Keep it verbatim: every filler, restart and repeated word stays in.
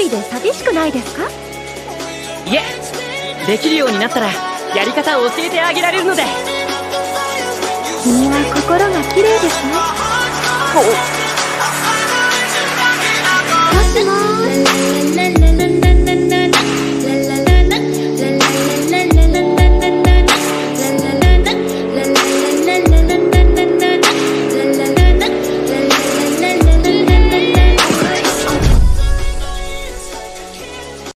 人で寂しくないですか？ いえ、できるようになったらやり方を教えてあげられるので。 君は心が綺麗ですね。 お